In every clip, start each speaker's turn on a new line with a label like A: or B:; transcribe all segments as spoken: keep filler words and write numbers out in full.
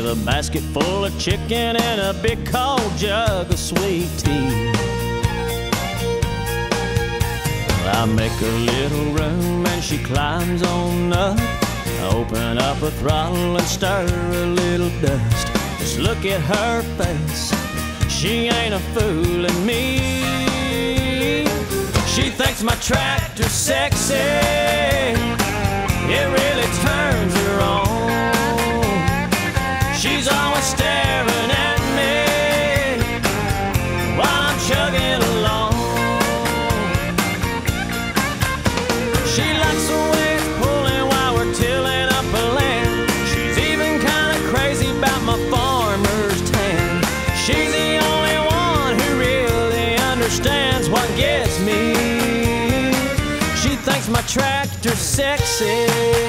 A: with a basket full of chicken and a big cold jug of sweet tea. Well, I make a little room and she climbs on up. I open up her throttle and stir a little dust. Just look at her face, she ain't a fooling me. She thinks my tractor's sexy, it really turns her on. She's always staring at me while I'm chugging along. She likes the way it's pulling while we're tilling up a land. She's even kind of crazy about my farmer's tan. She's the only one who really understands what gets me. She thinks my tractor's sexy.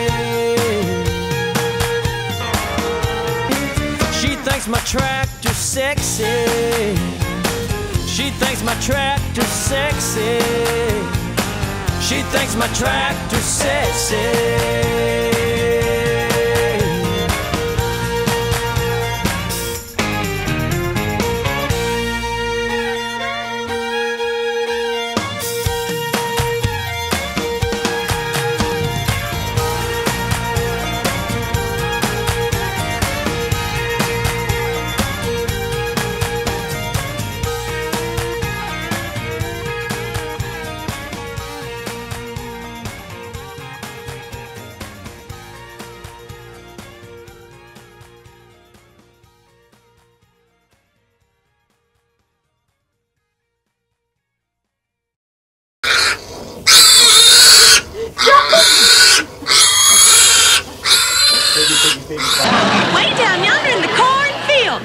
A: She thinks my tractor's sexy. She thinks my tractor's sexy. She thinks my tractor's sexy.
B: Way down yonder in the cornfield.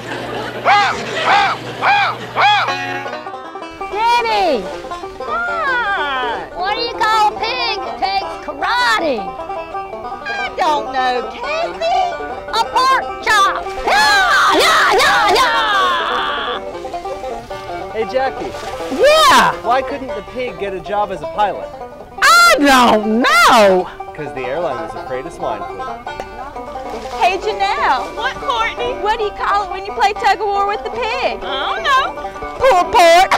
C: Daddy! What? What do you call a pig that takes karate?
B: I don't know, Kathy.
C: A pork chop! Yeah, yeah, yeah, yeah!
D: Hey, Jackie.
E: Yeah!
D: Why couldn't the pig get a job as a pilot?
E: I don't know!
D: Because the airline was afraid of swine flu.
B: Hey, Janelle. What, Courtney? What do you call it when you play tug of war with the pig? I don't know.
E: Poor pork!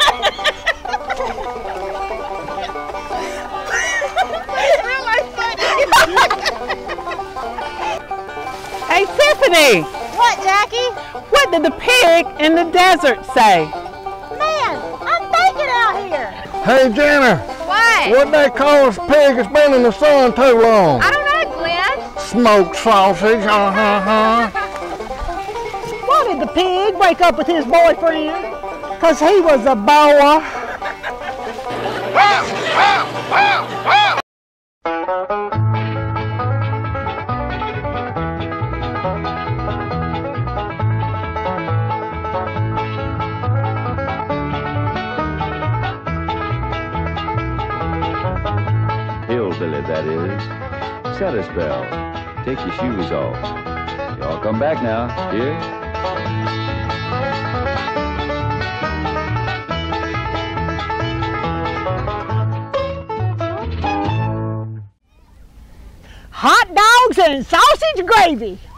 E: Hey, Tiffany!
B: What, Jackie?
E: What did the pig in the desert say?
B: Man, I'm thinking out here.
F: Hey, Jenna.
B: What?
F: What they call this pig that's been in the sun too long?
B: I don't know, Glenn.
F: Smoked sausage, uh-huh.
E: Why did the pig break up with his boyfriend? Because he was a boa.
G: Hillbilly, that is. Set a spell. Take your shoes off. Y'all come back now, dear.
E: Hot dogs and sausage gravy.